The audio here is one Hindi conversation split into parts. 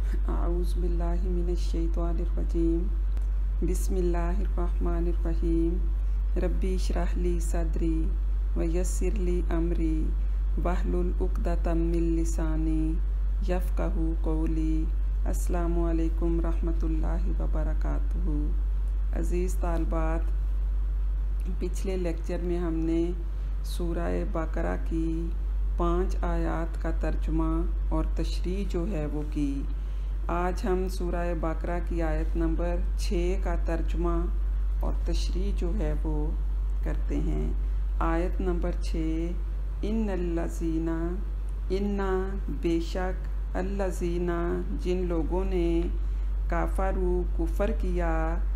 आऊज़ु बिल्लाहि मिनश्शैतानिर्रजीम बिस्मिल्लाहिर्रहमानिर्रहीम रब्बी इश्रह ली सदरी व यस्सिर ली अमरी वहलुल उक़दतम मिन लिसानी यफ़क़हू क़ौली। अस्सलामु अलैकुम रहमतुल्लाहि व बरकातुहू। अज़ीज़ तालबात, पिछले लेक्चर में हमने सूरह बकरा की 5 आयात का तर्जुमा और तशरीह जो है वो की। आज हम सूरह बकरा की आयत नंबर 6 का तर्जुमा और तशरीह जो है वो करते हैं। आयत नंबर 6, इन्नल्लज़ीना, इन्ना बेशक, अल्लज़ीना जिन लोगों ने काफ़रू कुफ़र किया,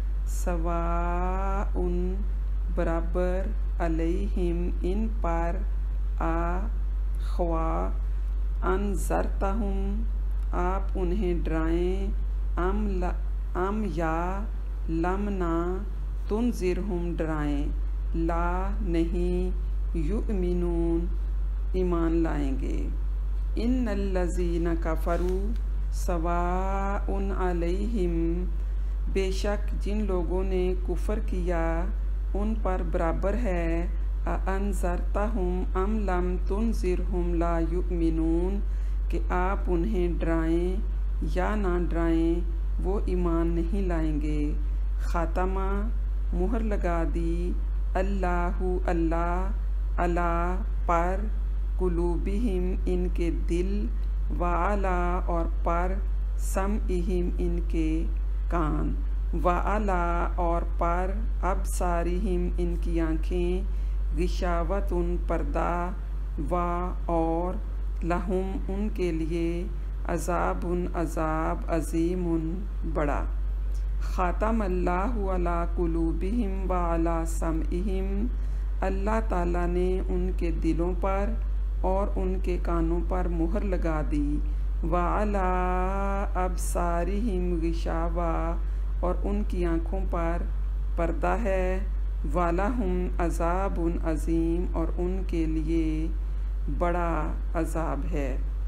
सवाउन बराबर, अलैहिम इन पर, आ ख्वा अनज़रतहुम आप उन्हें डराएं, अम या लमना तुनज़िरहुम डराएं, ला नहीं, युमिनून ईमान लाएंगे। इन्नल्लज़ीना कफ़रू सवाउन अलैहिम बेशक जिन लोगों ने कुफ़र किया उन पर बराबर है, अनज़रतहुम अम लम तुनज़िरहुम ला युमिनून कि आप उन्हें डराएं या ना डराएं वो ईमान नहीं लाएंगे। ख़ातमा मुहर लगा दी, अल्लाहु अल्लाह, अला पर, कुलूबिहिम इनके दिल, व अला और पर, समइहिम इनके कान, व अला और पर, अबसारिहिम इनकी आँखें, गिशावतुन पर्दा, व और, लहुम उनके लिए, अज़ाबुन अज़ाब, अज़ीमुन बड़ा। ख़ातम अल्लाहु अला कुलूबिहिम व अला समइहिम अल्लाह ताला ने उनके दिलों पर और उनके कानों पर मुहर लगा दी। व अला अबसारिहिम गिशावा और उनकी आँखों पर पर्दा है। वालहुम अज़ाबुन अज़ीम और उनके लिए बड़ा अज़ाब है।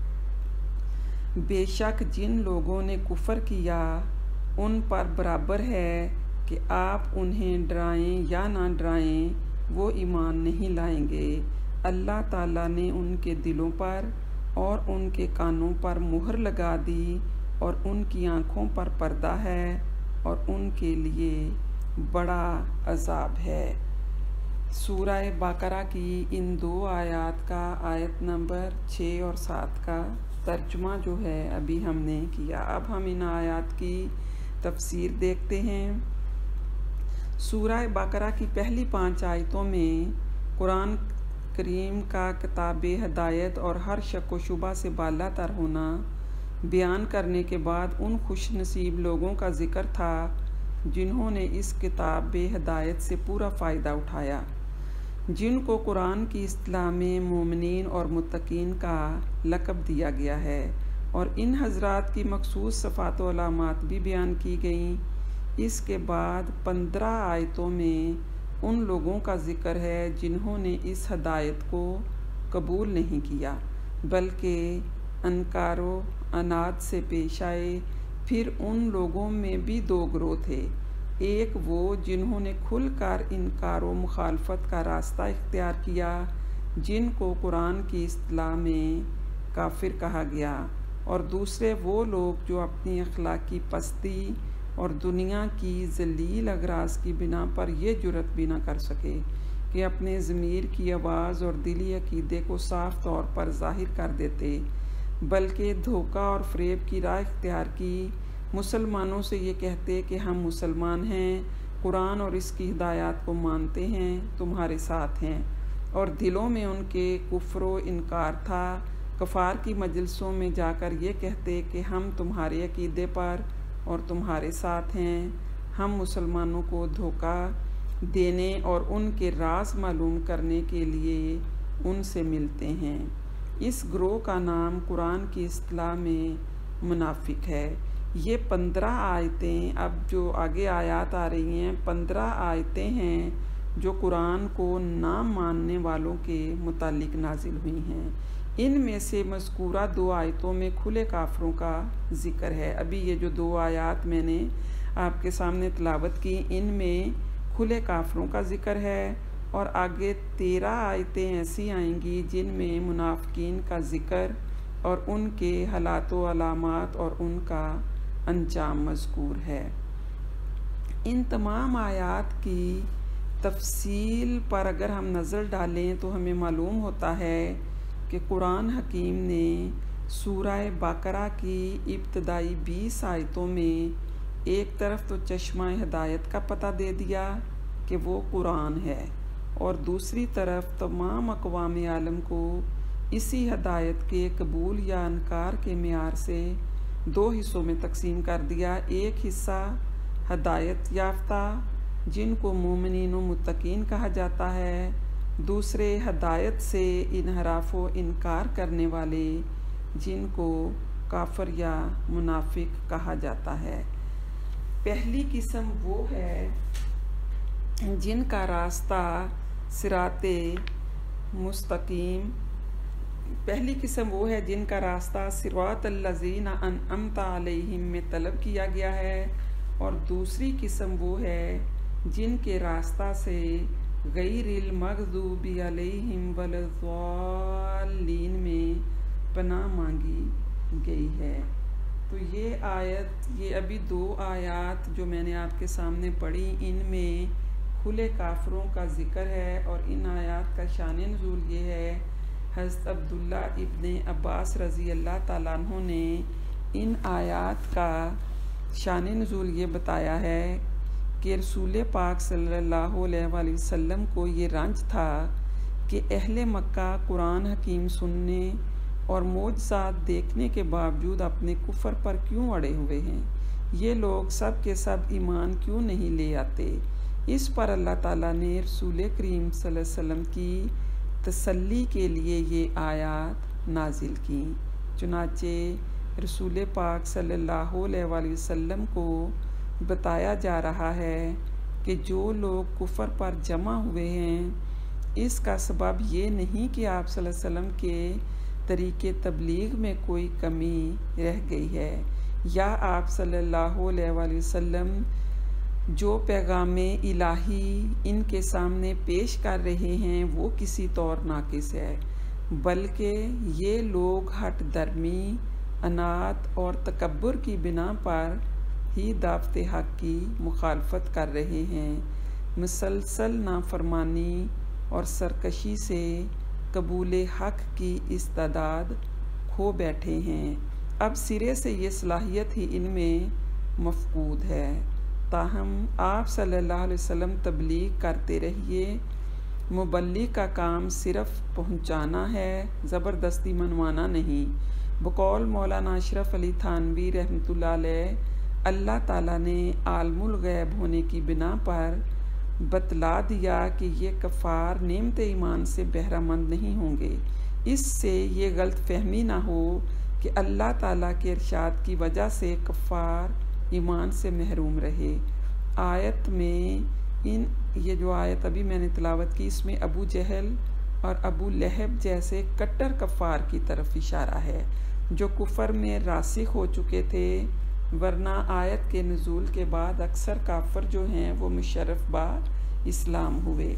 बेशक जिन लोगों ने कुफ़र किया उन पर बराबर है कि आप उन्हें डराएं या ना डराएं वो ईमान नहीं लाएंगे। अल्लाह ताला ने उनके दिलों पर और उनके कानों पर मुहर लगा दी और उनकी आँखों पर पर्दा है और उनके लिए बड़ा अज़ाब है। सूरह बकरा की इन 2 आयत का आयत नंबर 6 और 7 का तर्जुमा जो है अभी हमने किया। अब हम इन आयत की तफसीर देखते हैं। सूरह बकरा की पहली 5 आयतों में कुरान करीम का किताब हिदायत और हर शक व शुबा से बालातर होना बयान करने के बाद उन खुश नसीब लोगों का जिक्र था जिन्होंने इस किताब हिदायत से पूरा फ़ायदा उठाया, जिनको कुरान की इस्तिलाह में मोमिनीन और मुत्तकीन का लक़ब दिया गया है, और इन हज़रात की मखसूस सिफ़ात व अलामात भी बयान की गईं। इसके बाद 15 आयतों में उन लोगों का ज़िक्र है जिन्होंने इस हदायत को कबूल नहीं किया बल्कि अनकारो अनाद से पेश आए। फिर उन लोगों में भी 2 गिरोह थे, एक वो जिन्होंने खुलकर इनकार व मुखालफत का रास्ता इख्तियार किया, जिनको कुरान की इस्तिलाह में काफिर कहा गया, और दूसरे वो लोग जो अपनी अखलाकी पस्ती और दुनिया की जलील अगराज की बिना पर यह जुर्रत भी ना कर सके कि अपने ज़मीर की आवाज़ और दिली अकीदे को साफ तौर पर ज़ाहिर कर देते, बल्कि धोखा और फ़रेब की राह इख्तियार की, मुसलमानों से ये कहते कि हम मुसलमान हैं, कुरान और इसकी हिदायत को मानते हैं, तुम्हारे साथ हैं, और दिलों में उनके कुफ्र व इनकार था। कफ़ार की मजलिसों में जाकर ये कहते कि हम तुम्हारे अकीदे पर और तुम्हारे साथ हैं। हम मुसलमानों को धोखा देने और उनके राज मालूम करने के लिए उनसे मिलते हैं। इस ग्रोह का नाम कुरान की इस्तिलाह में मुनाफिक है। ये 15 आयतें, अब जो आगे आयत आ रही हैं, 15 आयतें हैं जो कुरान को ना मानने वालों के मुतालिक नाजिल हुई हैं। इनमें से मज़कूरा 2 आयतों में खुले काफरों का ज़िक्र है। अभी ये जो 2 आयत मैंने आपके सामने तिलावत की, इनमें खुले काफरों का ज़िक्र है, और आगे 13 आयतें ऐसी आएंगी जिनमें मुनाफिकीन का ज़िक्र और उनके हालात व अलामात और उनका अंजाम मज़कूर है। इन तमाम आयात की तफसील पर अगर हम नज़र डालें तो हमें मालूम होता है कि कुरान हकीम ने सूरह बकरा की इब्तदाई 20 आयतों में एक तरफ तो चश्मा हिदायत का पता दे दिया कि वो कुरान है, और दूसरी तरफ तमाम अक़वाम आलम को इसी हिदायत के कबूल या इनकार के मेयार से 2 हिस्सों में तकसीम कर दिया। एक हिस्सा हिदायत याफ्ता जिनको मोमिनीन व मुत्तकीन कहा जाता है, दूसरे हिदायत से इनहराफ व इनकार करने वाले जिनको काफिर या मुनाफिक कहा जाता है। पहली किस्म वो है जिनका रास्ता सिराते मुस्तकीम पहली किस्म वो है जिनका रास्ता सिरातल लज़ीना अनअमता अलैहिम में तलब किया गया है, और दूसरी किस्म वो है जिनके रास्ता से गैरिल मग़ज़ूबी अलैहिम वलद्दाल्लीन में पनाह मांगी गई है। तो ये आयत, ये अभी 2 आयत जो मैंने आपके सामने पढ़ी, इनमें खुले काफरों का ज़िक्र है, और इन आयत का शान नुज़ूल ये है, हज़रत अब्दुल्ला इब्ने अब्बास रज़ी अल्लाह ताला अन्हु ने इन आयत का शान नुज़ूल ये बताया है कि रसूल पाक सल्लल्लाहु अलैहि वसल्लम को ये रंज था कि अहले मक्का कुरान हकीम सुनने और मोजज़ात देखने के बावजूद अपने कुफ्र पर क्यों अड़े हुए हैं, ये लोग सब के सब ईमान क्यों नहीं ले आते। इस पर अल्लाह ताला ने रसूल करीम सल्लल्लाहु अलैहि वसल्लम की तसल्ली के लिए ये आयत नाजिल की। चुनाचे रसूल पाक सल्लल्लाहु अलैहि वसल्लम को बताया जा रहा है कि जो लोग कुफ्र पर जमा हुए हैं, इसका सबब ये नहीं कि आप सल्लल्लाहु अलैहि वसल्लम के तरीक़े तबलीग में कोई कमी रह गई है, या आप सल्लल्लाहु अलैहि वसल्लम जो पैगामे इलाही इनके सामने पेश कर रहे हैं वो किसी तौर नाकिस है, बल्कि ये लोग हट दर्मी, अनात और तकब्बुर की बिना पर ही दावत हक़ की मुखालफत कर रहे हैं। मुसलसल नाफरमानी और सरकशी से कबूल हक़ की इस्तादाद खो बैठे हैं। अब सिरे से ये सलाहियत ही इनमें मफकूद है। ताहम आप सल्लल्लाहु अलैहि वसल्लम तबलीग करते रहिए। मुबल्लिग का काम सिर्फ पहुंचाना है, ज़बरदस्ती मनवाना नहीं। बकौल मौलाना अशरफ अली थानवी रहमतुल्लाह अलैह, अल्लाह ताला ने आलमुल गैब होने की बिना पर बतला दिया कि ये कफ़ार नेमत ईमान से बहरामंद नहीं होंगे। इससे ये गलत फहमी ना हो कि अल्लाह ताला के इरशाद की वजह से कफ़ार ईमान से महरूम रहे। आयत में ये जो आयत अभी मैंने तिलावत की, इसमें अबू जहल और अबू लहब जैसे कट्टर कफ़ार की तरफ इशारा है जो कुफर में रासिख हो चुके थे, वरना आयत के नुज़ूल के बाद अक्सर काफर जो हैं वो मुशर्रफ बा इस्लाम हुए।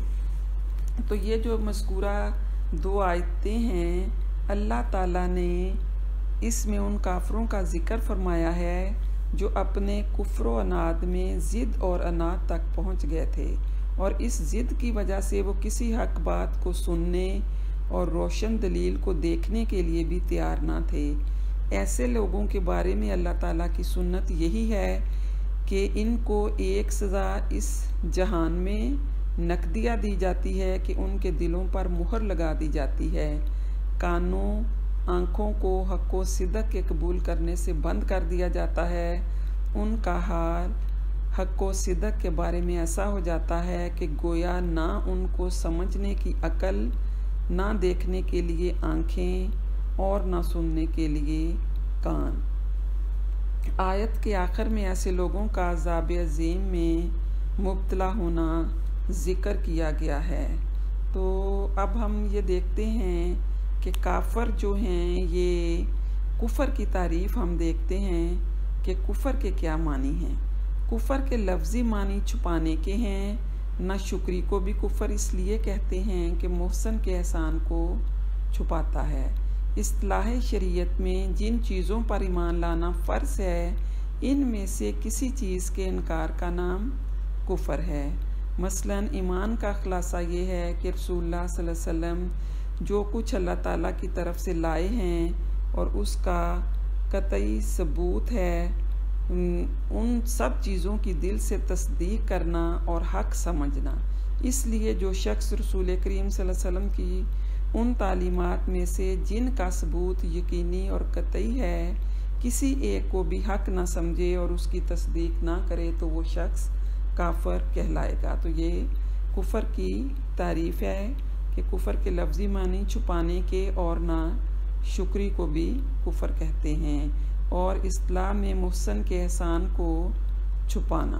तो ये जो मज़कूरा 2 आयतें हैं, अल्लाह ताला ने इसमें उन काफरों का ज़िक्र फरमाया है जो अपने कुफ्र व अनाद में ज़िद और अनाद तक पहुँच गए थे, और इस ज़िद की वजह से वो किसी हक बात को सुनने और रोशन दलील को देखने के लिए भी तैयार ना थे। ऐसे लोगों के बारे में अल्लाह ताला की सुन्नत यही है कि इनको एक सज़ा इस जहान में नकदिया दी जाती है कि उनके दिलों पर मुहर लगा दी जाती है, कानों आँखों को हक़ व सिदक़ के कबूल करने से बंद कर दिया जाता है। उनका हाल हक़ व सिदक़ के बारे में ऐसा हो जाता है कि गोया ना उनको समझने की अकल, ना देखने के लिए आँखें और ना सुनने के लिए कान। आयत के आखिर में ऐसे लोगों का अज़ाब अज़ीम में मुब्तला होना ज़िक्र किया गया है। तो अब हम ये देखते हैं कि काफ़र जो हैं ये कुफ़र की तारीफ़ हम देखते हैं कि कुफ़र के क्या मानी हैं। कुफ़र के लफ्ज़ी मानी छुपाने के हैं। ना शुक्री को भी कुफ़र इसलिए कहते हैं कि मोहसन के एहसान को छुपाता है। इस्तिलाह शरीयत में जिन चीज़ों पर ईमान लाना फ़र्ज़ है, इनमें से किसी चीज़ के इनकार का नाम कुफ़र है। मसलन ईमान का खुलासा ये है कि रसूलुल्लाह सल्लल्लाहु अलैहि वसल्लम जो कुछ अल्लाह ताला की तरफ से लाए हैं और उसका कतई सबूत है, उन सब चीज़ों की दिल से तस्दीक करना और हक़ समझना। इसलिए जो शख्स रसूल करीम सल्लल्लाहु अलैहि वसल्लम की उन तालीमात में से जिनका सबूत यकीनी और कतई है, किसी एक को भी हक़ ना समझे और उसकी तस्दीक ना करे तो वो शख्स काफ़र कहलाएगा। तो ये कुफ़र की तारीफ़ है कि कुफ़र के लफ्ज़ी मानी छुपाने के और ना शुक्री को भी कुफ़र कहते हैं, और इस्लाम में मुहसन के एहसान को छुपाना।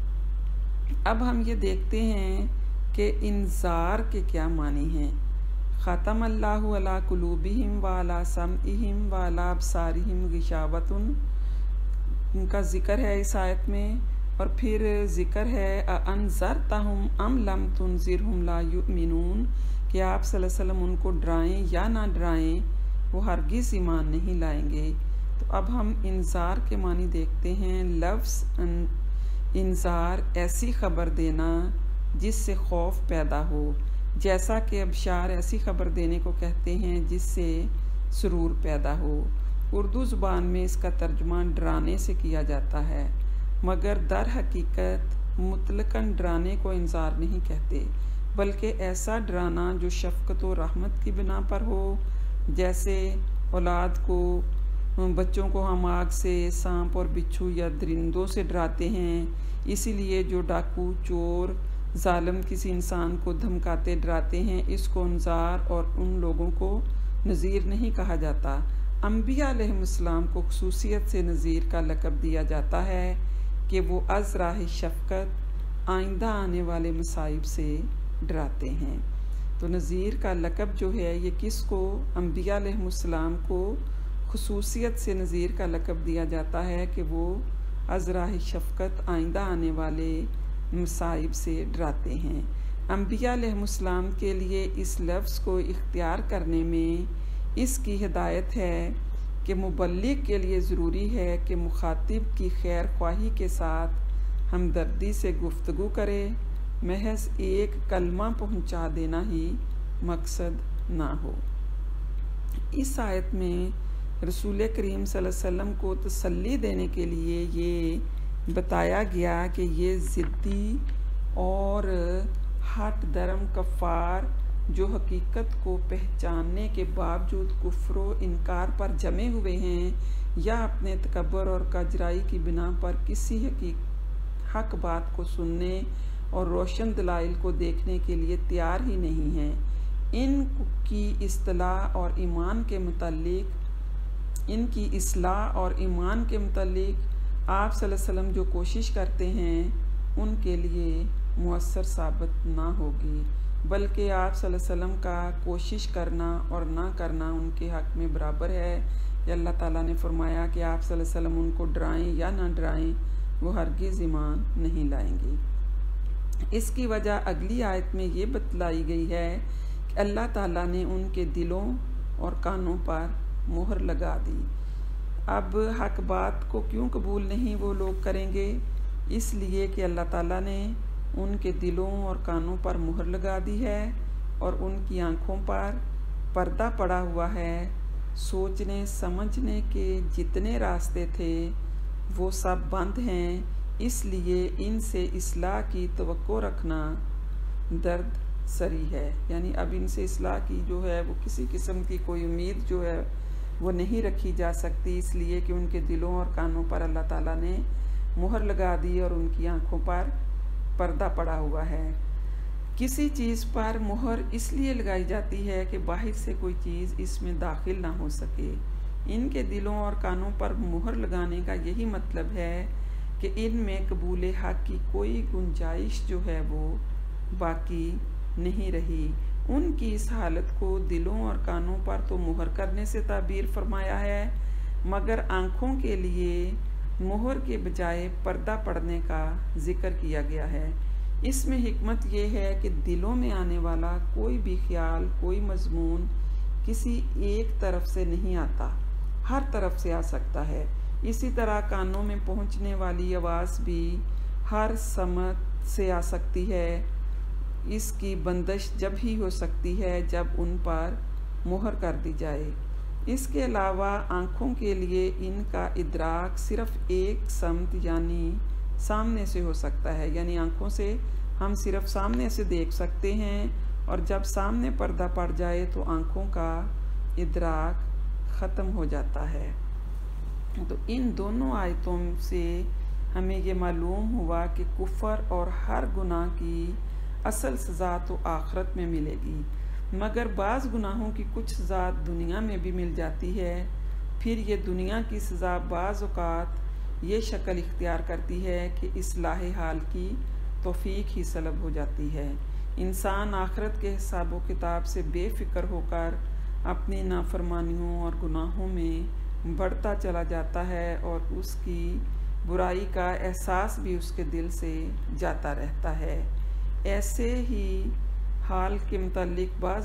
अब हम ये देखते हैं कि इंजार के क्या मानी हैं। ख़तम अल्लाहु अला कुलूबिहिम व अला समइहिम व अला अबसारिहिम गिशावतुन, उनका ज़िक्र है इस आयत में। और फिर ज़िक्र है अनज़रतहुम अम लम तुनज़िरहुम ला युमिनून, कि आप सल्लल्लाहु अलैहि वसल्लम उनको डराएं या ना डराएं, वो हरगिज़ ईमान नहीं लाएंगे। तो अब हम इंजार के मानी देखते हैं। लफ्ज़ इंजार ऐसी ख़बर देना जिससे खौफ पैदा हो, जैसा कि अबशार ऐसी ख़बर देने को कहते हैं जिससे सुरूर पैदा हो। उर्दू ज़ुबान में इसका तर्जुमा डराने से किया जाता है, मगर दर हकीकत मुतलकन डराने को इंजार नहीं कहते, बल्कि ऐसा डराना जो शफ़क़त व रहमत की बिना पर हो। जैसे औलाद को, बच्चों को हम आग से, सांप और बिच्छू या दरिंदों से डराते हैं। इसीलिए जो डाकू, चोर, जालिम किसी इंसान को धमकाते डराते हैं, इसको इंजार और उन लोगों को नज़ीर नहीं कहा जाता। अम्बिया अलैहिमुस्सलाम को खुसूसियत से नज़ीर का लक़ब दिया जाता है कि वो अज़राह शफ़क़त आइंदा आने वाले मसाइब से डराते हैं। तो नज़ीर का लक़ब जो है ये किसको, अम्बिया अलैहिमुस्सलाम को खुसूसियत से नज़ीर का लक़ब दिया जाता है कि वो अज़राह शफ़क़त आइंदा आने वाले मसाइब से डराते हैं। अम्बिया अलैहिमुस्सलाम के लिए इस लफ्ज़ को इख्तियार करने में इसकी हिदायत है कि मुबल्लिग के लिए ज़रूरी है कि मुखातिब की खैर ख्वाही के साथ हमदर्दी से गुफ्तगू करे, महज एक कलमा पहुंचा देना ही मकसद ना हो। इस आयत में रसूल करीम सल्लल्लाहु अलैहि वसल्लम को तसल्ली देने के लिए ये बताया गया कि ये ज़िद्दी और हट दरम कफ़ार जो हकीकत को पहचानने के बावजूद कुफ्र व इनकार पर जमे हुए हैं, या अपने तकब्बर और कजराई की बिना पर किसी हक बात को सुनने और रोशन दलाइल को देखने के लिए तैयार ही नहीं हैं, इनकी इस्लाह और ईमान के मुतल्लिक आप सल्लल्लाहु अलैहि वसल्लम जो कोशिश करते हैं उनके लिए मुअस्सर साबित ना होगी, बल्कि आप सल्लल्लाहु अलैहि वसल्लम का कोशिश करना और ना करना उनके हक़ में बराबर है। अल्लाह ताला ने फरमाया कि आप सल्लल्लाहु अलैहि वसल्लम उनको डराएं या ना डराएं, वो हरगिज़ ईमान नहीं लाएंगे। इसकी वजह अगली आयत में ये बतलाई गई है कि अल्लाह ताला ने उनके दिलों और कानों पर मोहर लगा दी। अब हक बात को क्यों कबूल नहीं वो लोग करेंगे, इसलिए कि अल्लाह ताला ने उनके दिलों और कानों पर मुहर लगा दी है और उनकी आँखों पर पर्दा पड़ा हुआ है। सोचने समझने के जितने रास्ते थे वो सब बंद हैं, इसलिए इनसे इस्लाह की तवक्को रखना दर्द सरी है। यानी अब इनसे इस्लाह की जो है वो किसी किस्म की कोई उम्मीद जो है वो नहीं रखी जा सकती, इसलिए कि उनके दिलों और कानों पर अल्लाह ताला ने मुहर लगा दी और उनकी आँखों पर पर्दा पड़ा हुआ है। किसी चीज़ पर मुहर इसलिए लगाई जाती है कि बाहर से कोई चीज़ इसमें दाखिल ना हो सके। इनके दिलों और कानों पर मुहर लगाने का यही मतलब है कि इनमें कबूल हक़ की कोई गुंजाइश जो है वो बाकी नहीं रही। उनकी इस हालत को दिलों और कानों पर तो मुहर करने से ताबीर फरमाया है, मगर आँखों के लिए मुहर के बजाय पर्दा पड़ने का जिक्र किया गया है। इसमें हिकमत यह है कि दिलों में आने वाला कोई भी ख्याल, कोई मजमून किसी एक तरफ से नहीं आता, हर तरफ से आ सकता है। इसी तरह कानों में पहुंचने वाली आवाज़ भी हर समत से आ सकती है। इसकी बंदिश जब ही हो सकती है जब उन पर मुहर कर दी जाए। इसके अलावा आँखों के लिए इनका इदराक सिर्फ एक समत यानी सामने से हो सकता है, यानी आँखों से हम सिर्फ सामने से देख सकते हैं, और जब सामने पर्दा पड़ जाए तो आँखों का इदराक ख़त्म हो जाता है। तो इन दोनों आयतों से हमें ये मालूम हुआ कि कुफ़र और हर गुनाह की असल सज़ा तो आखिरत में मिलेगी, मगर बाज़ गुनाहों की कुछ सज़ा दुनिया में भी मिल जाती है। फिर ये दुनिया की सज़ा बाज़ औक़ात ये शक्ल इख्तियार करती है कि इस्लाह हाल की तौफ़ीक ही सलब हो जाती है। इंसान आखिरत के हिसाब व किताब से बेफ़िक्र होकर अपनी नाफरमानियों और गुनाहों में बढ़ता चला जाता है, और उसकी बुराई का एहसास भी उसके दिल से जाता रहता है। ऐसे हाल के मुतालिक बाज़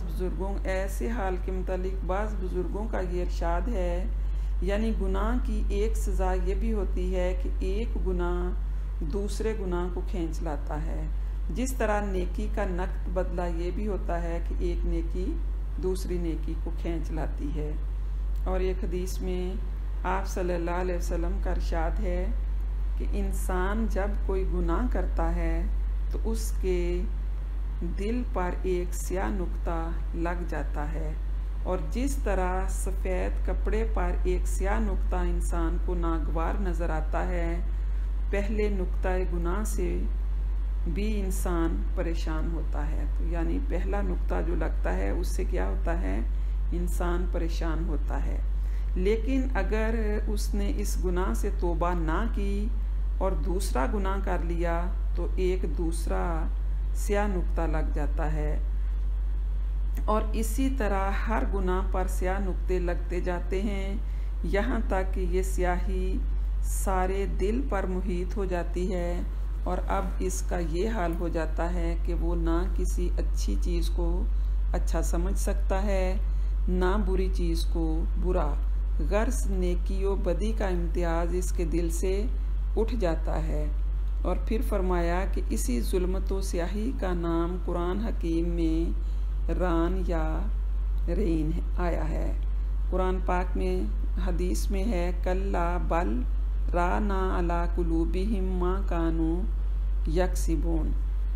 बुज़ुर्गों का ये इरशाद है, यानी गुनाह की एक सज़ा ये भी होती है कि एक गुनाह दूसरे गुनाह को खींच लाता है। जिस तरह नेकी का नक़द बदला ये भी होता है कि एक नेकी दूसरी नेकी को खींच लाती है। और एक हदीस में आप सल्लल्लाहु अलैहि वसल्लम का इरशाद है कि इंसान जब कोई गुनाह करता है तो उसके दिल पर एक स्याह नुक्ता लग जाता है, और जिस तरह सफ़ेद कपड़े पर एक स्याह नुक्ता इंसान को नागवार नज़र आता है, पहले नुक्ता गुनाह से भी इंसान परेशान होता है। तो यानी पहला नुक्ता जो लगता है उससे क्या होता है, इंसान परेशान होता है। लेकिन अगर उसने इस गुनाह से तौबा ना की और दूसरा गुनाह कर लिया तो एक दूसरा स्याह नुक्ता लग जाता है, और इसी तरह हर गुनाह पर स्याह नुक्ते लगते जाते हैं, यहाँ तक कि ये स्याही सारे दिल पर मुहित हो जाती है, और अब इसका ये हाल हो जाता है कि वो ना किसी अच्छी चीज़ को अच्छा समझ सकता है, ना बुरी चीज़ को बुरा। गर्स नेकी व बदी का इम्तियाज़ इसके दिल से उठ जाता है। और फिर फरमाया कि इसी जुल्मत व स्याही का नाम कुरान हकीम में रान या रेन आया है। कुरान पाक में हदीस में है, कल्ला बल राना अला कुलूबिहिम मा कानू यक्सिबून।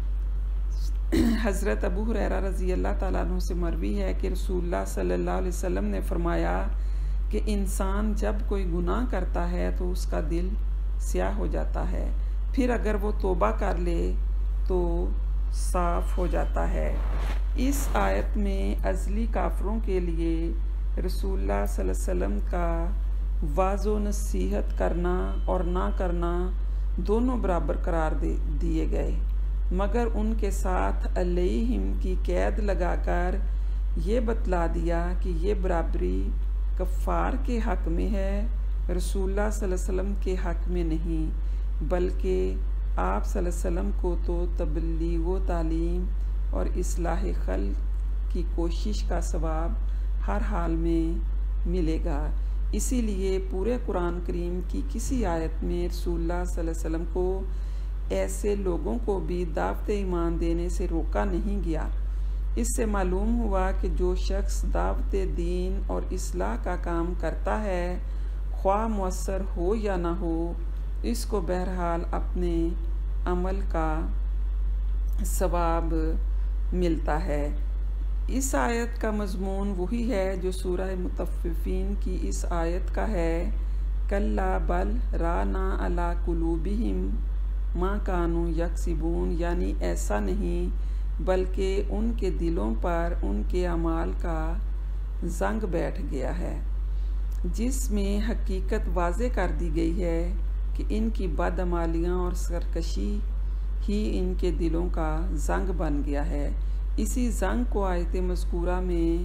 हज़रत अबू हुरैरा रज़ी अल्लाह ताला अन्हु से मरवी है कि रसूलुल्लाह सल्लल्लाहु अलैहि वसल्लम ने फरमाया कि इंसान जब कोई गुनाह करता है तो उसका दिल स्याह हो जाता है, फिर अगर वो तौबा कर ले तो साफ़ हो जाता है। इस आयत में अज़ली काफ़रों के लिए रसूलुल्लाह सल्लल्लाहु अलैहि वसल्लम का वाज़ो नसीहत करना और ना करना दोनों बराबर करार दिए गए, मगर उनके साथ अलैहिम की कैद लगाकर ये बतला दिया कि ये बराबरी कफ़ार के हक़ में है, रसूलुल्लाह सल्लल्लाहु अलैहि वसल्लम के हक़ में नहीं, बल्कि आप सल्लल्लाहु अलैहि वसल्लम को तो तबलीग व तालीम और इस्लाह खल्क़ की कोशिश का सवाब हर हाल में मिलेगा। इसीलिए पूरे कुरान करीम की किसी आयत में रसूलुल्लाह सल्लल्लाहु अलैहि वसल्लम को ऐसे लोगों को भी दावत ईमान देने से रोका नहीं गया। इससे मालूम हुआ कि जो शख्स दावत दीन और इस्लाह का काम करता है, ख्वाह मुअस्सर हो या ना हो, इसको बहरहाल अपने अमल का सवाब मिलता है। इस आयत का मज़मून वही है जो सूरह मुतफ़्फ़िफ़ीन की इस आयत का है, कल्ला बल राना अला कुलूबिहिम मा कानू यक्सिबून, यानी ऐसा नहीं बल्कि उनके दिलों पर उनके अमाल का जंग बैठ गया है, जिसमें हकीकत वाज़े कर दी गई है कि इनकी बदअमालियाँ और सरकशी ही इनके दिलों का जंग बन गया है। इसी जंग को आयत मज़कूरा में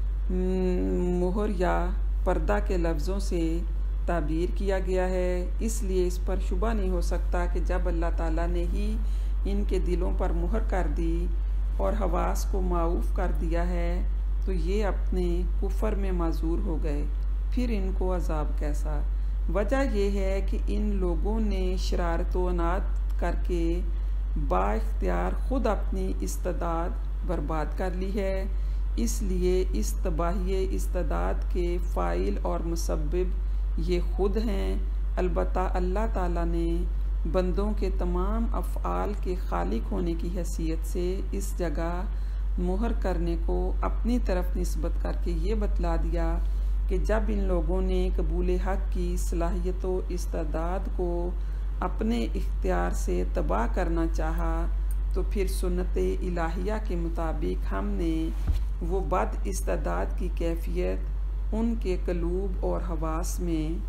मोहर या पर्दा के लफ्ज़ों से ताबीर किया गया है। इसलिए इस पर शुबा नहीं हो सकता कि जब अल्लाह ताला ने ही इनके दिलों पर मुहर कर दी और हवास को माऊफ़ कर दिया है तो ये अपने कुफर में माजूर हो गए, फिर इनको अजाब कैसा। वजह यह है कि इन लोगों ने शरारत व अनाद करके बाइख्तियार ख़ुद अपनी इस्तेदाद बर्बाद कर ली है। इसलिए इस तबाही इस्तेदाद के फ़ाइल और मुसब्बिब ये ख़ुद हैं। अलबत्ता अल्लाह ताला ने बंदों के तमाम अफ़आल के खालिक होने की हैसियत से इस जगह मुहर करने को अपनी तरफ निस्बत करके ये बतला दिया कि जब इन लोगों ने कबूल हक़ की सलाहियत व इस्तेदाद को अपने इख्तियार से तबाह करना चाहा तो फिर सुन्नत इलाहिया के मुताबिक हमने वो बद इस्तेदाद की कैफियत उनके कलूब और हवास में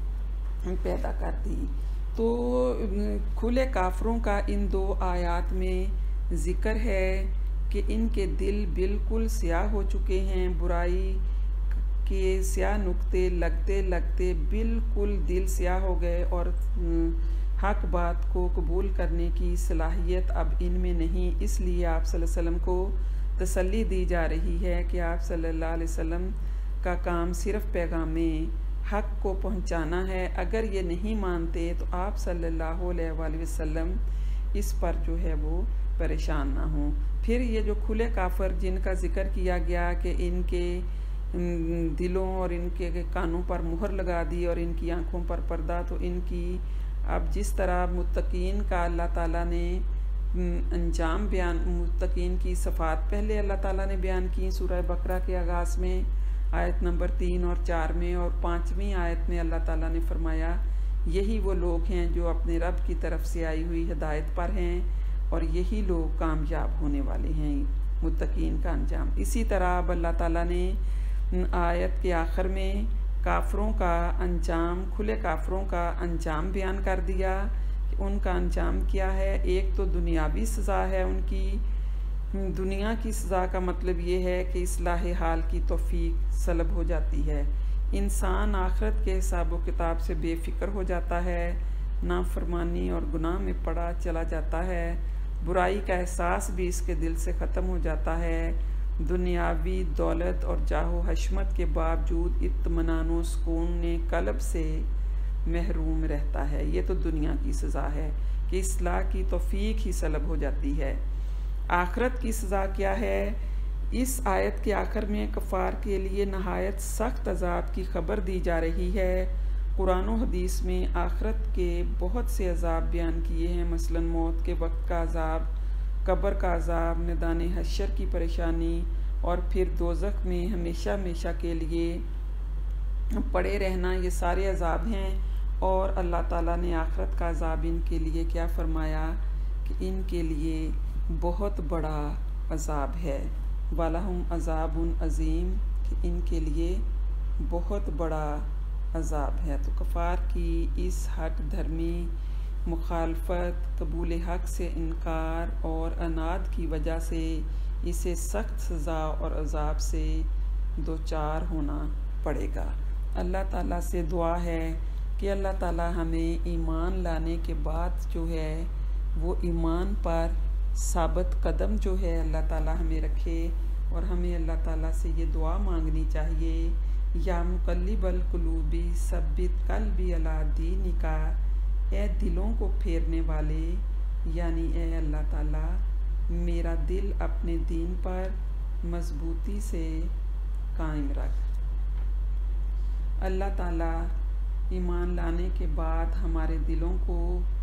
पैदा कर दी। तो खुले काफरों का इन 2 आयात में ज़िक्र है कि इनके दिल बिल्कुल स्याह हो चुके हैं, बुराई के स्याह नुक्ते लगते लगते बिल्कुल दिल स्याह हो गए और हक बात को कबूल करने की सलाहियत अब इनमें नहीं। इसलिए आप सल्लल्लाहु अलैहि वसल्लम को तसल्ली दी जा रही है कि आप सल्लल्लाहु अलैहि वसल्लम का काम सिर्फ़ पैगामे हक़ को पहुंचाना है। अगर ये नहीं मानते तो आप सल्लल्लाहु अलैहि वसल्लम इस पर जो है वो परेशान ना हों। फिर ये जो खुले काफर जिनका ज़िक्र किया गया कि इनके दिलों और इनके कानों पर मुहर लगा दी और इनकी आँखों पर पर्दा, तो इनकी अब जिस तरह मुत्तकीन का अल्लाह ताला ने अंजाम बयान, मुत्तकीन की सफ़ात पहले अल्लाह ताला ने बयान की सूरह बकरा के आगाज़ में आयत नंबर 3 और 4 में, और 5वीं आयत में अल्लाह ताला ने फरमाया यही वो लोग हैं जो अपने रब की तरफ से आई हुई हिदायत पर हैं और यही लोग कामयाब होने वाले हैं, मुत्तकीन का अंजाम। इसी तरह अब अल्लाह ताला ने आयत के आखिर में काफरों का अंजाम, खुले काफरों का अंजाम बयान कर दिया कि उनका अंजाम क्या है। एक तो दुनियावी सज़ा है उनकी, दुनिया की सज़ा का मतलब ये है कि इस्लाह हाल की तौफीक सलब हो जाती है, इंसान आखिरत के हिसाब व किताब से बेफिक्र हो जाता है, नाफरमानी और गुनाह में पड़ा चला जाता है, बुराई का एहसास भी इसके दिल से ख़त्म हो जाता है, दुनियावी दौलत और जाहो हशमत के बावजूद इत्मीनान व सुकून कल्ब से महरूम रहता है। ये तो दुनिया की सज़ा है कि इस्लाह की तौफीक ही सलब हो जाती है। आखिरत की सज़ा क्या है? इस आयत के आखिर में कफ़ार के लिए नहायत सख्त अज़ाब की खबर दी जा रही है। कुरान व हदीस में आखिरत के बहुत से अज़ाब बयान किए हैं, मसलन मौत के वक्त का अज़ाब, कब्र का अज़ाब, मैदान हश्र की परेशानी और फिर दोज़ख में हमेशा हमेशा के लिए पड़े रहना, ये सारे अज़ाब हैं। और अल्लाह ताला ने आखिरत का अज़ाब इनके लिए क्या फरमाया कि इनके लिए बहुत बड़ा अज़ाब है, वलहुम अज़ाबुन अज़ीम, कि इनके लिए बहुत बड़ा अज़ाब है। तो कफ़ार की इस हट धर्मी मुखालफत, कबूल हक़ से इनकार और अनाद की वजह से इसे सख्त सज़ा और अज़ाब से दो चार होना पड़ेगा। अल्लाह ताला से दुआ है कि अल्लाह ताला हमें ईमान लाने के बाद जो है वो ईमान पर साबित कदम जो है अल्लाह ताला हमें रखे, और हमें अल्लाह ताला से ये दुआ मांगनी चाहिए, या मुक़ल्लिबल क़ुलूबी सब्बित क़ल्बी अला दीनिका, ए दिलों को फेरने वाले, यानी ए अल्लाह ताला मेरा दिल अपने दीन पर मजबूती से कायम रख। अल्लाह ताला ईमान लाने के बाद हमारे दिलों को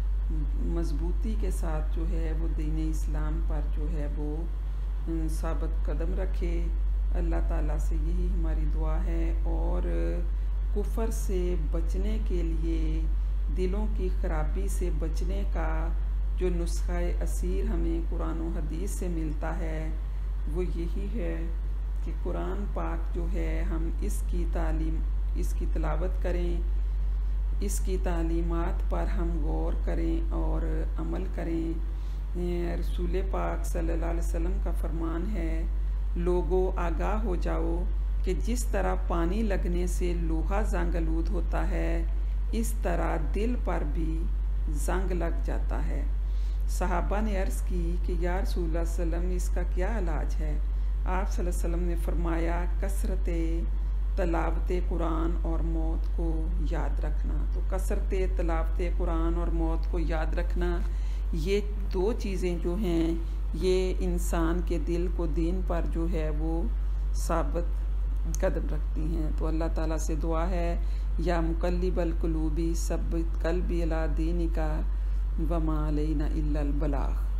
मजबूती के साथ जो है वो दीन इस्लाम पर जो है वो साबित कदम रखे। अल्लाह ताला से यही हमारी दुआ है। और कुफर से बचने के लिए, दिलों की ख़राबी से बचने का जो नुस्ख़ा असीर हमें कुरान व हदीस से मिलता है वो यही है कि कुरान पाक जो है हम इसकी तालीम, इसकी तिलावत करें, इसकी तालीमात पर हम गौर करें और अमल करें, रसूल पाक सल्लल्लाहु अलैहि वसल्लम का फरमान है, लोगों आगाह हो जाओ कि जिस तरह पानी लगने से लोहा जंग आलूद होता है, इस तरह दिल पर भी जंग लग जाता है। सहाबा ने अर्ज़ की कि या रसूलुल्लाह सल्लल्लाहु अलैहि वसल्लम, इसका क्या इलाज है? आप सल्लल्लाहु अलैहि वसल्लम ने फरमाया, कसरत तलावत कुरान और मौत को याद रखना। तो कसरत तलावत कुरान और मौत को याद रखना, ये दो चीज़ें जो हैं ये इंसान के दिल को दीन पर जो है वो साबित कदम रखती हैं। तो अल्लाह ताला से दुआ है, या मुकल्लिबल कुलूबी सब्बित कल्बी अला दीनिका वमा अलैना इल्लल बलाग।